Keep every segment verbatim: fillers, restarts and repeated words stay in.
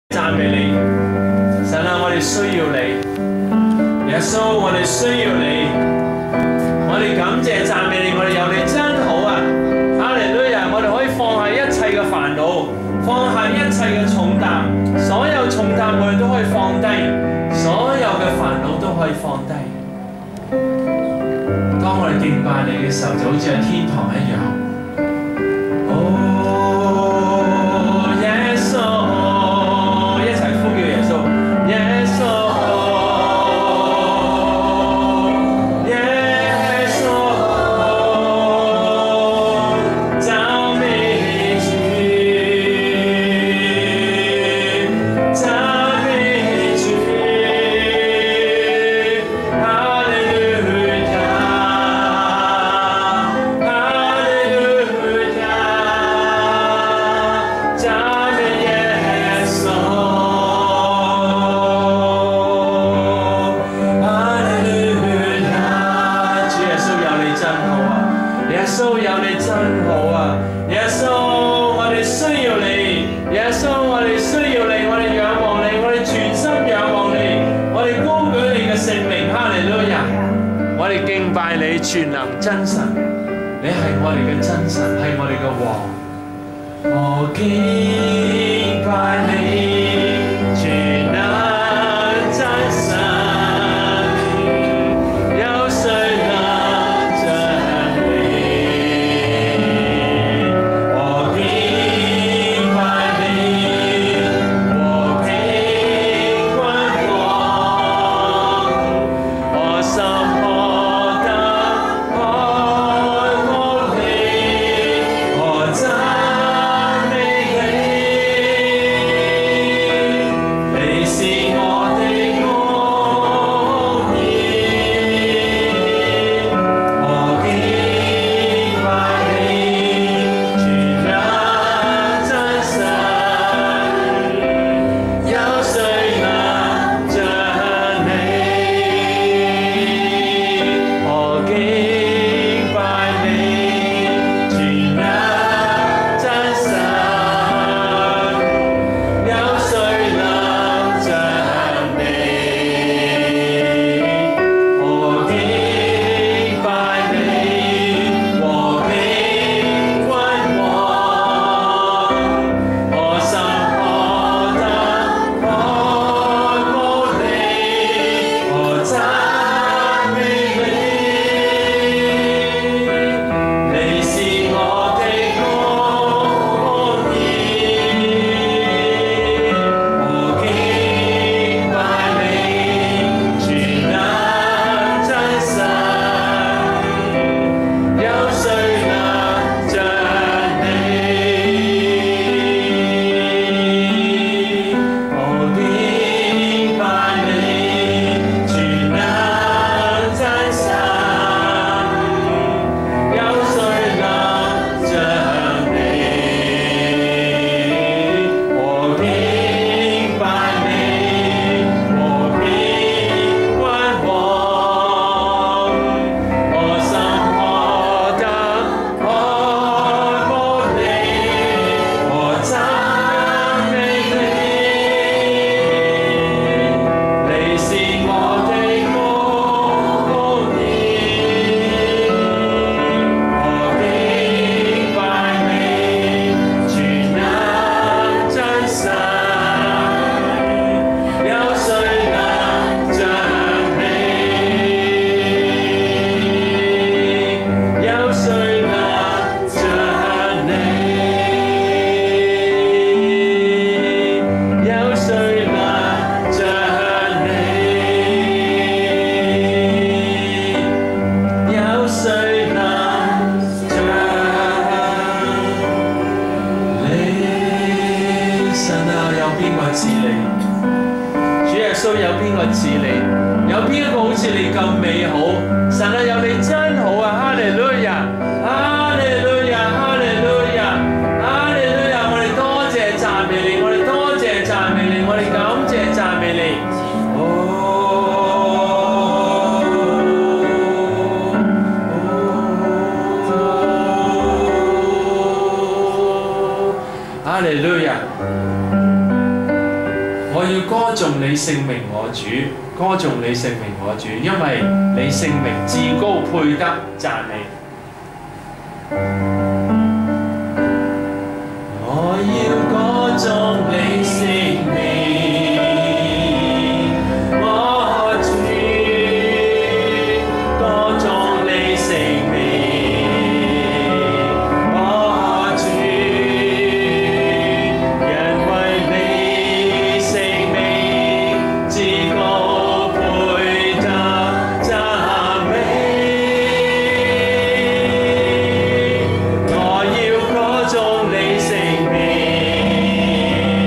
讚美你，神啊，我哋需要你，耶穌，我哋需要你，我哋感謝讚美你，我哋有你真好啊！哈利路亞，我哋可以放下一切嘅煩惱，放下一切嘅重擔，所有重擔我哋都可以放低，所有嘅煩惱都可以放低。當我哋敬拜你嘅時候，就好似喺天堂一樣。全能真神，你係我哋嘅真神，係我哋嘅王。我敬拜你，全能真神，有誰能像你？我敬拜你，我平君王，我心。 哈要歌頌你聖名，我主，歌頌你聖名，我主，因為你聖名至高，配得讚美。我要歌頌你聖名，我主，歌頌你聖名，我主，因為你聖名至高，配得讚美。我要歌頌你聖名。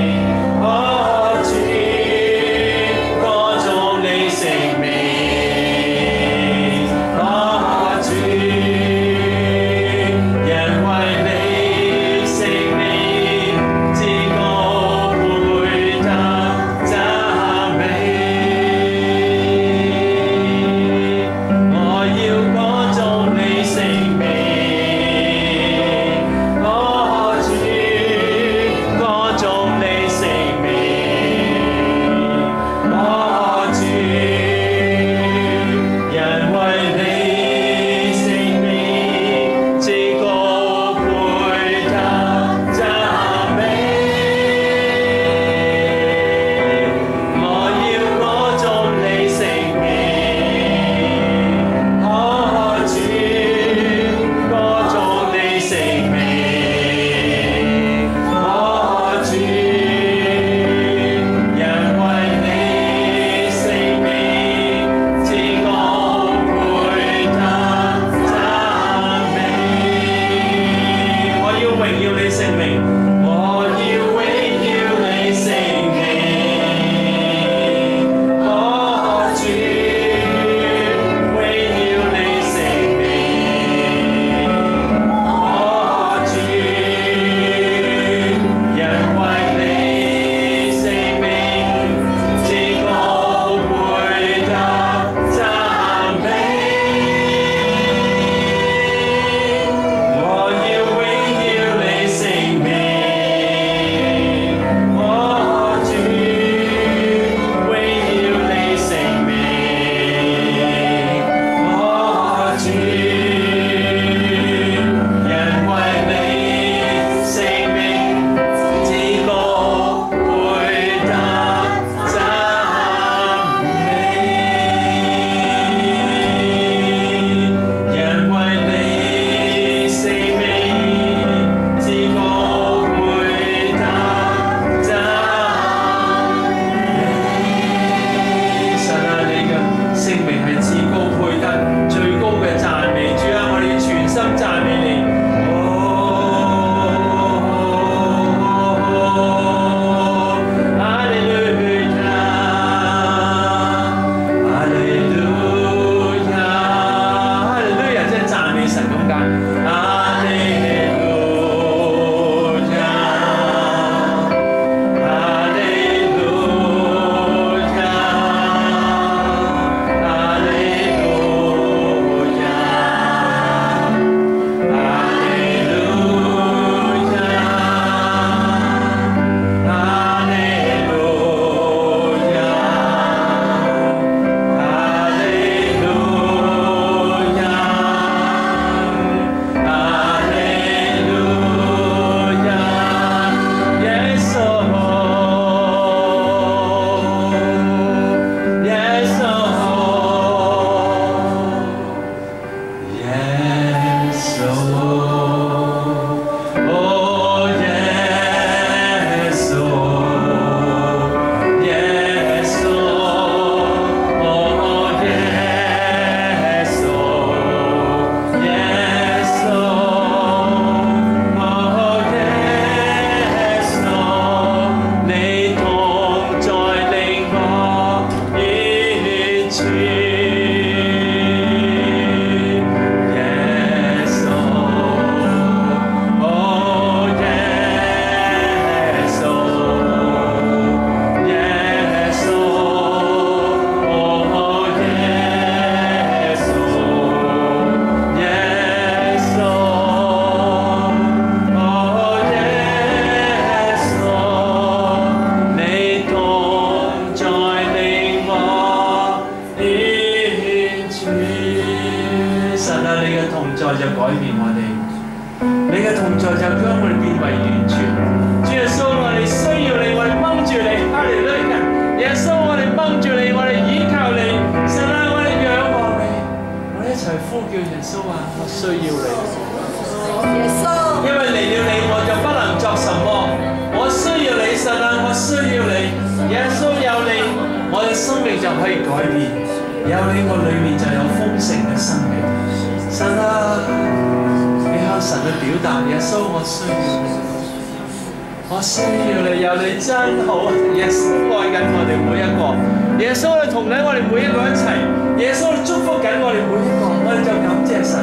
改變我哋，你嘅同在就將我哋變為完全。主耶穌，我哋需要你，我哋掹住你，哈利路亞！耶穌，我哋掹住你，我哋依靠你，神啊，我哋仰望你，我哋一齊呼叫耶穌啊！我需要你， 耶穌， 因為離了你我就不能作什麼。我需要你，神啊，我需要你，耶穌有你，我嘅生命就可以改變，有你我裏面就有豐盛嘅生命。神啊，你向神去表達，耶穌我需要你，我需要你，有你真好，耶穌愛緊我哋每一個，耶穌你同緊我哋每一個一齊，耶穌你祝福緊我哋每一個，我哋就感謝神。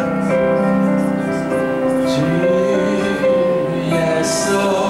主耶穌。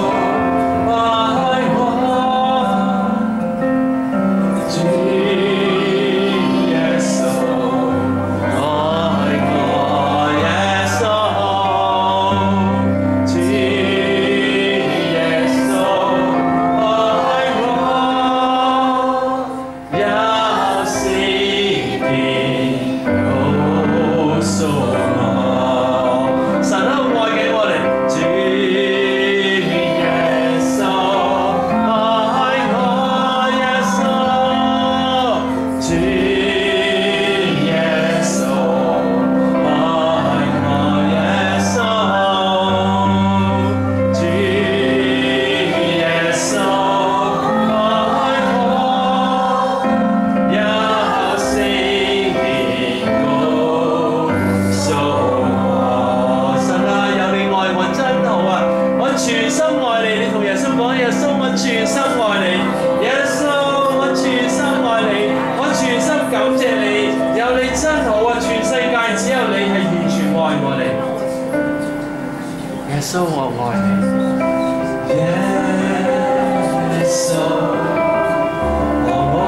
耶穌，我愛你。耶穌，我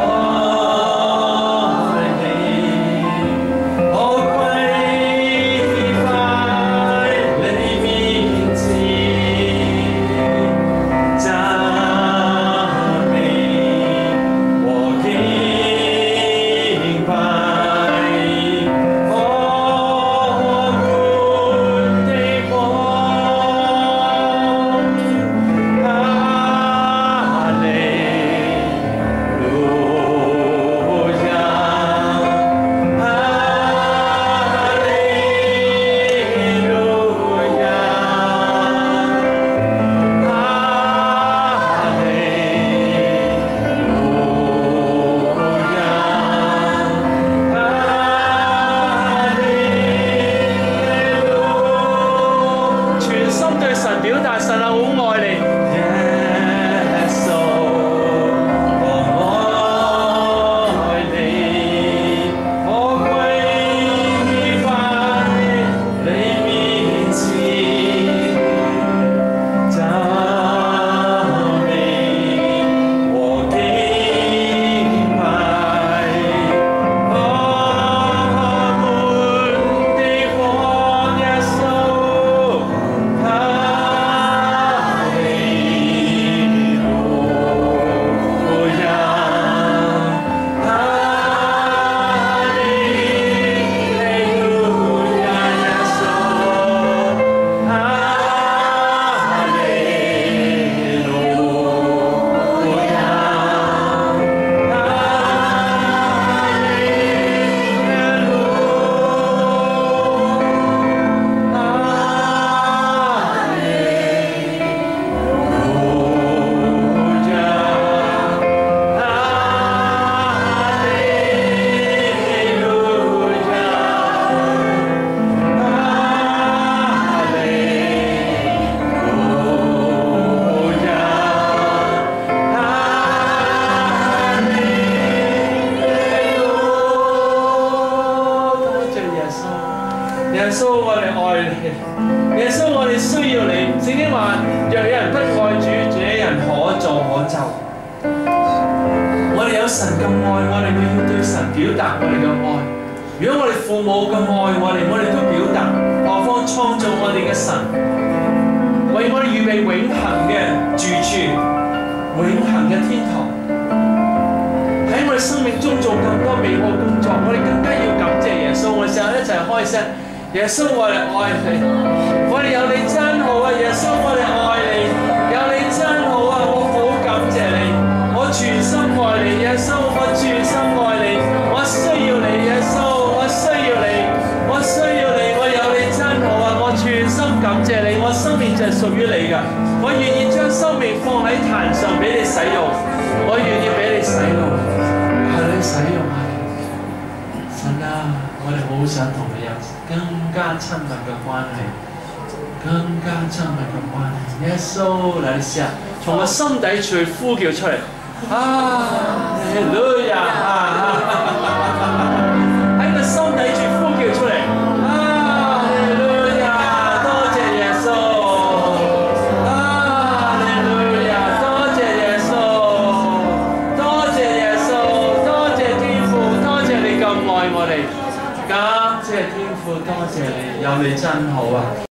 愛你，我跪拜你面前，讚美和敬拜。耶穌，我哋愛你。耶穌，我哋需要你。聖經話：若有人不愛主，這人可詛可咒。我哋有神咁愛，我哋要對神表達我哋嘅愛。如果我哋父母咁愛我哋，我哋都表達，何況創造我哋嘅神，為我哋預備永恆嘅住處、永恆嘅天堂。喺我哋生命中做咁多美好工作，我哋更加要感謝耶穌。我哋試下一齊開聲。 耶穌我哋愛你，我哋有你真好啊！耶穌我哋愛你，有你真好啊！我好感謝你，我全心愛你，耶穌我全心愛你，我需要你，耶穌我需要你，我需要你，我有你真好啊！我全心感謝你，我生命就係屬於你㗎，我願意將生命放喺壇上俾你使用，我願意俾你使用，係你使用啊！神啊，我哋好想同你有更加親密嘅關係，更加親密嘅關係。耶穌，嚟你試下從個心底處呼叫出嚟，啊，哈利路亞！喺個心底處呼叫出嚟，啊，哈利路亞！多謝耶穌，啊，哈利路亞！多謝耶穌，多謝耶穌，多謝天父，多謝你咁愛我哋。感謝天父，多謝你，有你真好啊！